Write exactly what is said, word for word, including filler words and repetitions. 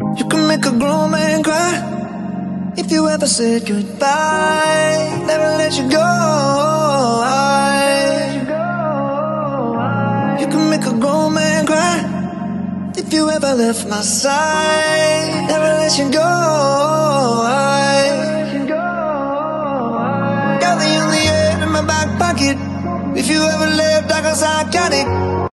You can make a grown man cry if you ever said goodbye. Never let you go. You can make a grown man cry if you ever left my side. Never let you go. Got the only air in my back pocket. If you ever left, I guess I got it.